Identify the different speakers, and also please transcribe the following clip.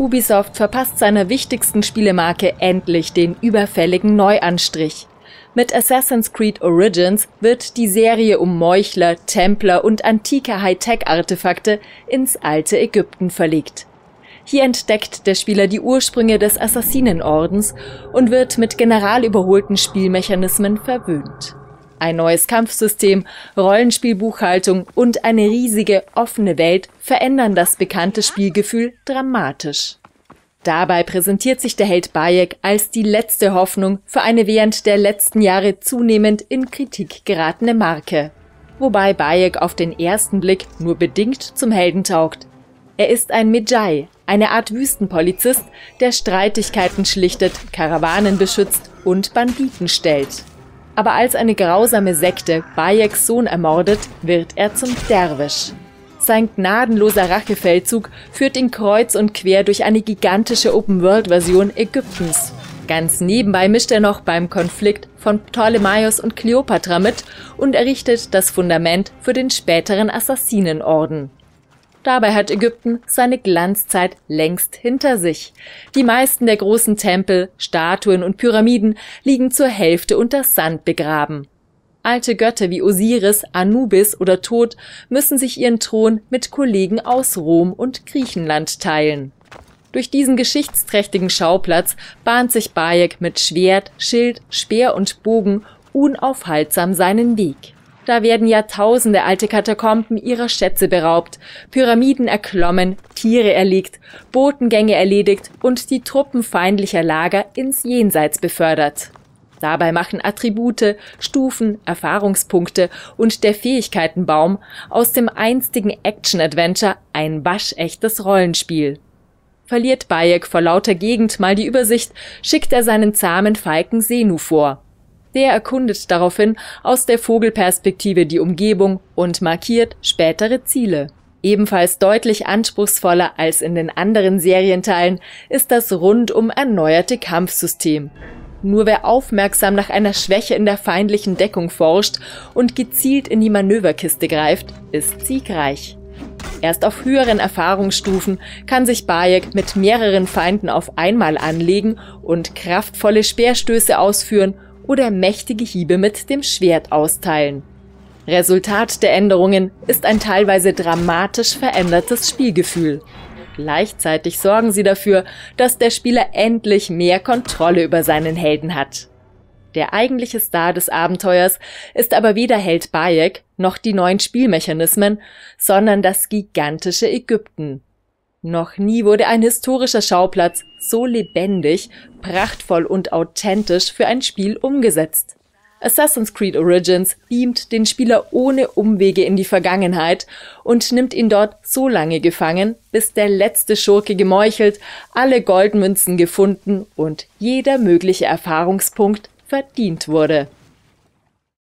Speaker 1: Ubisoft verpasst seiner wichtigsten Spielemarke endlich den überfälligen Neuanstrich. Mit Assassin's Creed Origins wird die Serie um Meuchler, Templer und antike Hightech-Artefakte ins alte Ägypten verlegt. Hier entdeckt der Spieler die Ursprünge des Assassinenordens und wird mit general überholten Spielmechanismen verwöhnt. Ein neues Kampfsystem, Rollenspielbuchhaltung und eine riesige, offene Welt verändern das bekannte Spielgefühl dramatisch. Dabei präsentiert sich der Held Bayek als die letzte Hoffnung für eine während der letzten Jahre zunehmend in Kritik geratene Marke. Wobei Bayek auf den ersten Blick nur bedingt zum Helden taugt. Er ist ein Medjay, eine Art Wüstenpolizist, der Streitigkeiten schlichtet, Karawanen beschützt und Banditen stellt. Aber als eine grausame Sekte Bayeks Sohn ermordet, wird er zum Derwisch. Sein gnadenloser Rachefeldzug führt ihn kreuz und quer durch eine gigantische Open-World-Version Ägyptens. Ganz nebenbei mischt er noch beim Konflikt von Ptolemaios und Kleopatra mit und errichtet das Fundament für den späteren Assassinenorden. Dabei hat Ägypten seine Glanzzeit längst hinter sich. Die meisten der großen Tempel, Statuen und Pyramiden liegen zur Hälfte unter Sand begraben. Alte Götter wie Osiris, Anubis oder Tod müssen sich ihren Thron mit Kollegen aus Rom und Griechenland teilen. Durch diesen geschichtsträchtigen Schauplatz bahnt sich Bayek mit Schwert, Schild, Speer und Bogen unaufhaltsam seinen Weg. Da werden Jahrtausende alte Katakomben ihrer Schätze beraubt, Pyramiden erklommen, Tiere erlegt, Botengänge erledigt und die Truppen feindlicher Lager ins Jenseits befördert. Dabei machen Attribute, Stufen, Erfahrungspunkte und der Fähigkeitenbaum aus dem einstigen Action-Adventure ein waschechtes Rollenspiel. Verliert Bayek vor lauter Gegend mal die Übersicht, schickt er seinen zahmen Falken Senu vor. Der erkundet daraufhin aus der Vogelperspektive die Umgebung und markiert spätere Ziele. Ebenfalls deutlich anspruchsvoller als in den anderen Serienteilen ist das rundum erneuerte Kampfsystem. Nur wer aufmerksam nach einer Schwäche in der feindlichen Deckung forscht und gezielt in die Manöverkiste greift, ist siegreich. Erst auf höheren Erfahrungsstufen kann sich Bayek mit mehreren Feinden auf einmal anlegen und kraftvolle Speerstöße ausführen oder mächtige Hiebe mit dem Schwert austeilen. Resultat der Änderungen ist ein teilweise dramatisch verändertes Spielgefühl. Gleichzeitig sorgen sie dafür, dass der Spieler endlich mehr Kontrolle über seinen Helden hat. Der eigentliche Star des Abenteuers ist aber weder Held Bayek noch die neuen Spielmechanismen, sondern das gigantische Ägypten. Noch nie wurde ein historischer Schauplatz so lebendig, prachtvoll und authentisch für ein Spiel umgesetzt. Assassin's Creed Origins beamt den Spieler ohne Umwege in die Vergangenheit und nimmt ihn dort so lange gefangen, bis der letzte Schurke gemeuchelt, alle Goldmünzen gefunden und jeder mögliche Erfahrungspunkt verdient wurde.